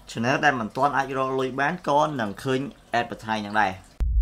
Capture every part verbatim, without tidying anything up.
channel ដែលមិនទាន់អាចរកលុយបានក៏នឹងឃើញ advertise យ៉ាងដែរ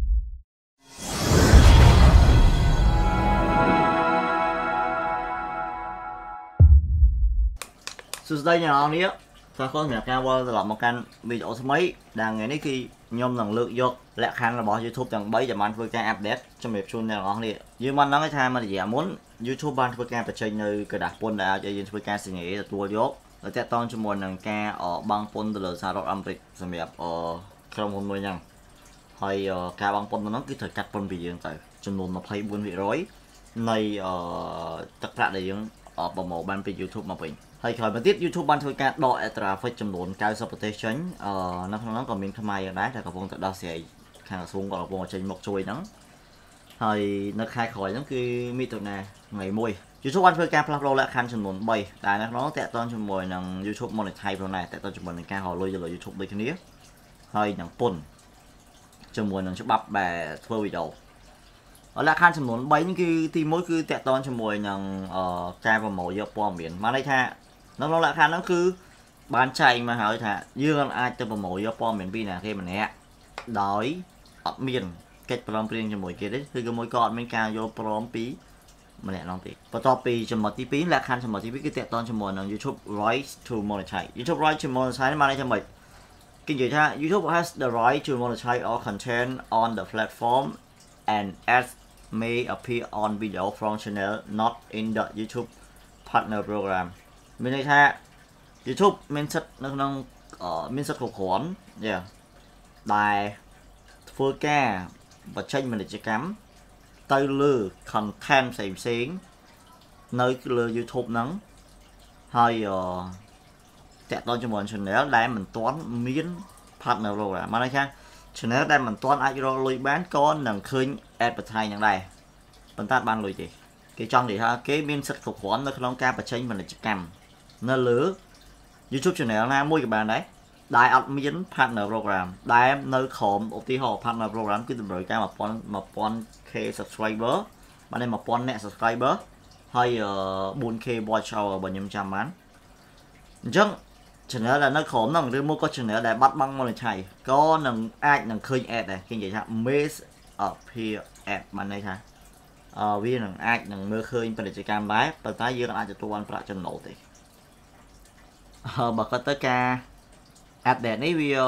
សួស្តីអ្នកនរនេះស្វាគមន៍សម្រាប់ការវល់ត្រឡប់មកកាន់វីដេអូថ្មីដែលថ្ងៃនេះគឺខ្ញុំនឹងលើកយកលក្ខខណ្ឌរបស់ YouTube ទាំង3ដែលបានធ្វើការ update ជំរាបជូនអ្នកនរនេះយើងបានដឹងថាមួយរយៈមុន YouTube បានធ្វើការបញ្ចេញនៅក្រដាស់ពន្ធដែលឲ្យយើងធ្វើការសញ្ញាទទួលយកហើយតាក់ទងជាមួយនឹងការបង់ពន្ធទៅលើសហរដ្ឋអាមេរិកសម្រាប់ក្រុមហ៊ុនមួយហ្នឹងហើយការបង់ពន្ធហ្នឹងគឺត្រូវកាត់ពន្ធពីយើងទៅចំនួន ยี่สิบสี่เปอร์เซ็นต์ នៃទឹកប្រាក់ដែលយើងប្រមូលបានពី YouTube មកវិញហើយក្រោយមកទៀត YouTube បានធ្វើការដក traffic ចំនួន ninety percent ចេញអឺនៅក្នុងហ្នឹងក៏មានខ្មែរយ៉ាងដែរតែកំពុងតែដោះស្រាយខាងក្រសួងក៏កំពុងតែចេញមកជួយហ្នឹងហើយនៅខែក្រោយហ្នឹងគឺមិថុនាថ្ងៃមួយ YouTube បានធ្វើការផ្លាស់ប្ដូរលក្ខខណ្ឌចំនួនthreeតែនៅក្នុងតាក់ទងជាមួយនឹង YouTube Monetize ផងដែរតាក់ទងជាមួយនឹងការរកលុយទៅលើ YouTube ដូចគ្នាហើយនឹងពន្ធជាមួយនឹងច្បាប់ដែលធ្វើវីដេអូលក្ខខណ្ឌចំនួនthreeនេះគឺទីoneគឺតាក់ទងជាមួយនឹងការប្រមូលយកព័ត៌មានបានន័យថានៅក្នុងលក្ខខណ្ឌហ្នឹងគឺបានចែកមកហើយថាយើងអាចទៅប្រមូលយកព័ត៌មានពីណាគេម្នាក់ដោយអត់មានកិច្ចព្រមព្រៀងជាមួយគេទេគឺមួយក៏អត់មានការយល់ព្រមពីម្នាក់នោះទេបន្ទាប់ពីចំណុចទីtwoលក្ខខណ្ឌចំណុចទីtwoគឺតាក់ទងជាមួយនឹង YouTube Right to Monetize YouTube Right to Monetize បានន័យថាម៉េចគេនិយាយថា YouTube has the right to monetize all content on the platform and ads may appear on video from channel not in the YouTube partner program មានន័យថា YouTube មានសិទ្ធិនៅក្នុងមានសិទ្ធិគ្រប់គ្រាន់យ៉ាដែលធ្វើការបញ្ចេញពាណិជ្ជកម្មទៅលើ content ផ្សេងផ្សេងនៅលើ YouTube ហ្នឹងហើយតាក់ទងជាមួយ channel ដែលមិនទាន់មាន partner program បានន័យថា channel ដែលមិនទាន់អាចរកលុយបានក៏នឹងឃើញ advertise យ៉ាងដែរប៉ុន្តែបានលុយទេគេចង់និយាយថាគេមានសិទ្ធិគ្រប់គ្រាន់នៅក្នុងការបញ្ចេញពាណិជ្ជកម្មនៅលើ YouTube channel ណាមួយក៏បានដែរដែលអត់មាន partner program ដែលនៅក្រោមឧទាហរណ៍ partner program គឺតម្រូវការone k subscriber បានតែone thousandអ្នក subscriber ហើយ four k watch hour បើខ្ញុំចាំបានអញ្ចឹង channel ដែលនៅក្រោមហ្នឹងឬមកក៏ channel ដែលបាត់បង់ monetize ក៏នឹងអាចនឹងឃើញ ad ដែរគេនិយាយថា may appear ad បានន័យថាអឺវានឹងអាចនឹងមើលឃើញពាណិជ្ជកម្មដែរប៉ុន្តែយើងអាចទទួលបានប្រាក់ចំណូលទេបើគាត់ទៅការ update នេះវា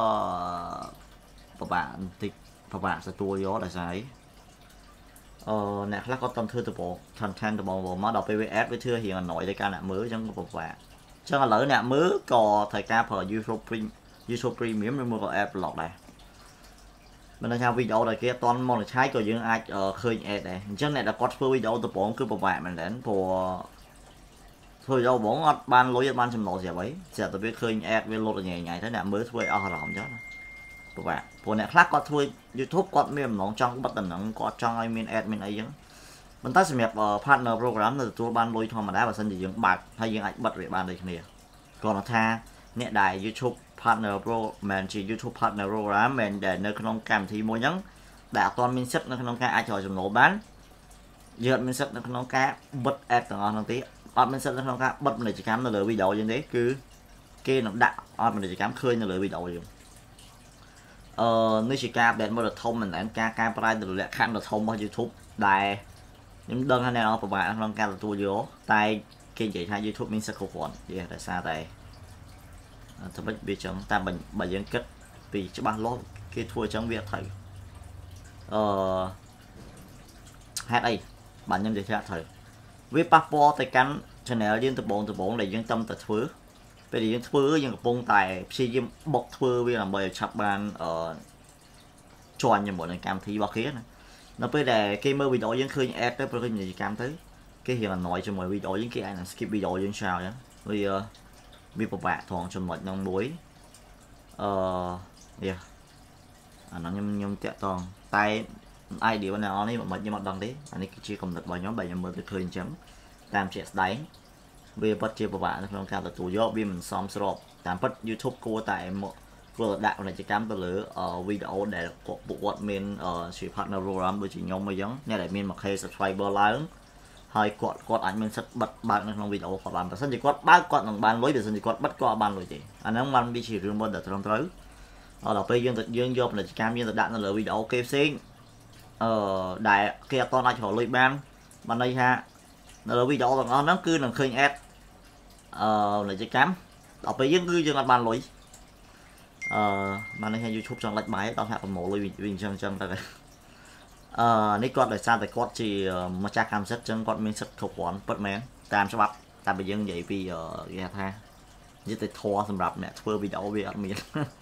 ពិបាកបន្តិចពិបាកទទួលយកដោយសារអឺអ្នកខ្លះគាត់តាមធ្វើទៅបង content ទៅបងមកដល់ពេលវា ad វាធ្វើរៀងអណយទៅការអ្នកមើលអញ្ចឹងពិបាកអញ្ចឹងឥឡូវអ្នកមើលក៏ត្រូវការប្រើ YouTube Premium YouTube Premium ឬមកក៏ ad block ដែរមិនដឹងថាវីដេអូដែលគេអត់ទាន់ monetize ក៏យើងអាចឃើញ ad ដែរអញ្ចឹងអ្នកដែលគាត់ធ្វើវីដេអូទៅបងគឺពិបាកមែនតើព្រោះធ្វើវីដេអូបងអត់បានលុយអត់បានចំណូលស្រាប់អីស្រាប់តែវាឃើញ ad វាលុតញ៉ៃញ៉ៃទៅអ្នកមើលធ្វើឲ្យអស់អារម្មណ៍អញ្ចឹងពិបាកព្រោះអ្នកខ្លះគាត់ធ្វើ YouTube គាត់មានបំណងចង់បិទតំណឹងគាត់ចង់ឲ្យមាន ad មានអីអញ្ចឹងប៉ុន្តែសម្រាប់ partner program នៅទទួលបានលុយធម្មតាបើសិនជាយើងបើកហើយយើងអាចបិទវាបានដូចគ្នាគាត់ថាអ្នកដែល YouTube partner pro មិនជា YouTube partner program មិនដែលនៅក្នុងកម្មវិធីមួយហ្នឹងដែលអត់ទាន់មានសិទ្ធិនៅក្នុងការអាចរកចំណូលបានយើងអត់មានសិទ្ធិនៅក្នុងការបិទ ad ទាំងអស់ហ្នឹងទេអត់មានសិទ្ធិនៅក្នុងការបិទពាណិជ្ជកម្មនៅលើវីដេអូយើងទេគឺគេនឹងដាក់អត់ពាណិជ្ជកម្មឃើញនៅលើវីដេអូយើងអឺនេះជាការ update មួយដ៏ធំមែនតើការកែប្រែទៅលក្ខខណ្ឌដ៏ធំរបស់ YouTube ដែលខ្ញុំដឹងថាអ្នកនរពិបាកក្នុងការទទួលយកតែគេនិយាយថា YouTube មានសិទ្ធិគ្រប់គ្រាន់និយាយដោយសារតែតែមិនវាចឹងតែបើយើងគិតពីច្បាស់លាស់គេធ្វើអញ្ចឹងវាត្រូវអឺហេតុអីបាទខ្ញុំនិយាយថាត្រូវវាប៉ះពាល់ទៅកាន់ channel យើងដំបូងដំបូងដែលយើងតំតែធ្វើពេលដែលយើងធ្វើយើងកំពុងតែព្យាយាមបុកធ្វើវាដើម្បីឲ្យឆាប់បានអឺជាន់ជាមួយនឹងកម្មវិធីរបស់គេណានៅពេលដែលគេមើលវីដេអូយើងឃើញ ad ទៅព្រោះឃើញពាណិជ្ជកម្មទៅគេរៀងអណយជាមួយវីដេអូយើងគេអាចនឹង skip វីដេអូយើងចោលអញ្ចឹងវាវាពិបាកត្រង់ចំណុចហ្នឹងមួយអឺយ៉ាអាហ្នឹងខ្ញុំខ្ញុំតាក់តងតែ idea របស់អ្នកនរនេះមិនខ្ញុំអត់ដឹងទេអានេះគឺជាកំណត់របស់ខ្ញុំបើខ្ញុំមើលទៅឃើញអញ្ចឹងតាមជាក់ស្ដែងវាពិតជាពិបាកនៅក្នុងការទទួលយកវាមិនសមស្របតាមពិត YouTube គួរតែមកគួរដាក់ពាណិជ្ជកម្មទៅលើវីដេអូដែលពួកគាត់មានជា partner program ដូចជាខ្ញុំអញ្ចឹងអ្នកដែលមានone k subscriber ឡើងហើយគាត់គាត់អាចមានសិទ្ធិបិទបើកនៅក្នុងវីដេអូគាត់បានបើសិនជាគាត់បើកគាត់នឹងបានលុយបើសិនជាគាត់បិទគាត់បានលុយទេអាហ្នឹងបានវាជារឿងមួយដែលត្រឹមត្រូវដល់ពេលយើងទៅយើងយកពាណិជ្ជកម្មយើងទៅដាក់នៅលើវីដេអូគេផ្សេងអឺដែលគេអត់ទាន់អាចរកលុយបានបានន័យថានៅលើវីដេអូទាំងអស់ហ្នឹងគឺនឹងឃើញ ad អឺពាណិជ្ជកម្មដល់ពេលយើងគឺយើងអត់បានលុយអឺបានន័យថា YouTube ចង់ដាច់បាយដល់ថាប្រមូលលុយវាអញ្ចឹងអញ្ចឹងទៅអឺនេះគាត់ដោយសារតែគាត់ជាម្ចាស់កម្មសិទ្ធិអញ្ចឹងគាត់មានសិទ្ធិគ្រប់គ្រាន់ពិតមែនតាមច្បាប់តែបើយើងនិយាយពីគេថាយុត្តិធម៌សម្រាប់អ្នកធ្វើវីដេអូវាអត់មាន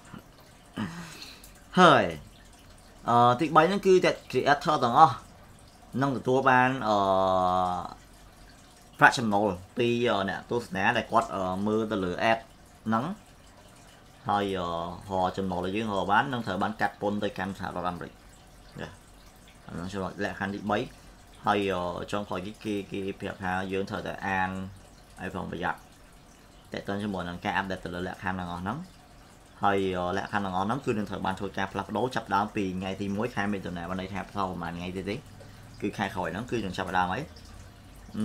ហើយអឺទីបីហ្នឹងគឺតែ creator ទាំងអស់នឹងទទួលបានអឺ ប្រាក់ចំណូលពីអ្នកទស្សនាដែលគាត់មើលទៅលើ ad ហ្នឹងហើយរកចំណូលដែលយើងរកបាននឹងត្រូវបានកាត់ពន្ធទៅកាន់សហរដ្ឋអាមេរិកអានោះចំណុចលក្ខខណ្ឌទីបីហើយចុងក្រោយគេគេប្រាប់ថាយើងត្រូវតែអានឲ្យប្រុងប្រយ័ត្នតើតើជាមួយនឹងការអាប់ដេតទៅលើលក្ខខណ្ឌទាំងអស់ហ្នឹងហើយលក្ខខណ្ឌទាំងអស់ហ្នឹងគឺនឹងត្រូវបានធ្វើការផ្លាស់ប្ដូរចាប់ដើមពីថ្ងៃទីមួយខែមិថុនាបានន័យថាប្រហែលប្រហែលថ្ងៃទៀតទេគឺខែក្រោយហ្នឹងគឺនឹងចាប់ដើមហើយអឺ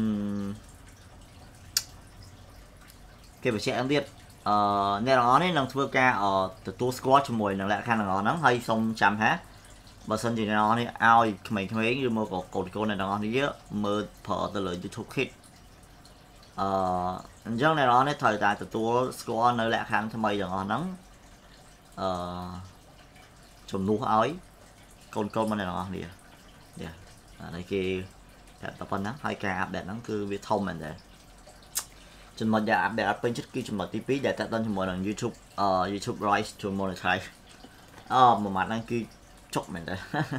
គេបញ្ជាក់ទៀតអឺអ្នកទាំងអស់នេះនឹងធ្វើការទទួលស្គាល់ជាមួយនឹងលក្ខខណ្ឌទាំងអស់ហ្នឹងហើយសូមចាំថាបើសិនជាអ្នកទាំងអស់នេះឲ្យក្មេងៗឬមកក៏កូនកូនអ្នកទាំងអស់នេះមើលប្រើទៅលើ YouTube Kids អឺអញ្ចឹងអ្នកទាំងអស់នេះត្រូវតែទទួលស្គាល់នៅលក្ខខណ្ឌថ្មីទាំងអស់ហ្នឹងអឺជំនួសឲ្យកូនកូនរបស់អ្នកទាំងអស់នេះយ៉ាអានេះគេតែប៉ុណ្ណឹងហើយការអាប់ដេតហ្នឹងគឺវាធំមែនទេចំណុចដែលអាប់ដេតអត់ពេញចិត្តគឺចំណុចទីពីរដែលតាក់ទងជាមួយនឹង YouTube អឺ YouTube Rights to Monetize អឺមួយម៉ាត់ហ្នឹងគឺចុកមែនទេ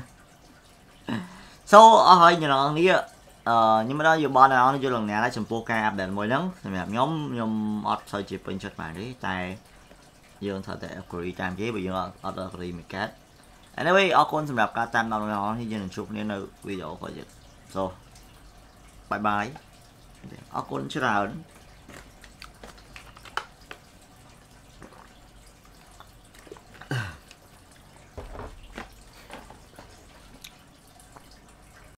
So អស់ហើយអ្នកនរនេះអឺខ្ញុំមិនដឹងយោបល់អ្នកនរយល់យ៉ាងណាដែរចំពោះការអាប់ដេតមួយហ្នឹងសម្រាប់ខ្ញុំខ្ញុំអត់សូវជាពេញចិត្តបានទេតែយើងត្រូវតែ agree តាមគេបើយើងអត់ agree មិនកើត Anyway អរគុណសម្រាប់ការតាមដានរបស់អ្នកនរនេះយើងនឹងជួបគ្នានៅវីដេអូក្រោយទៀត So bye bye អរគុណច្រើន